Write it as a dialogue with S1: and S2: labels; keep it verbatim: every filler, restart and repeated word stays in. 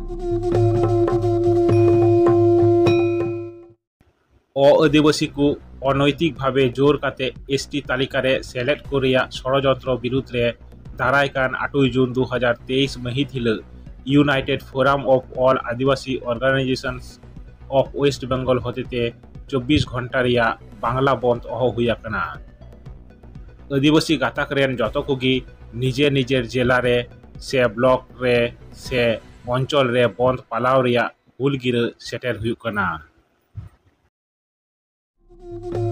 S1: अदिवासी को अनैतिक भावे जोर काते एसटी तालिका रे सेलेद को रिया षड़यंत्र विरुद्ध रे दारायकान आठई जून दो हज़ार तेईस महित हिलग United Forum of All Adivasi Organisations of West Bengal होते चौबीस घंटा रिया बांग्ला बंद अहो हुई आकना। आदिवासी गाताक रेन जतो कोगी निजे निजेर जिला रे से ब्लॉक रे से अंचल रे बंद पालाव रिया हुल गिरा सेटेर हुई कना।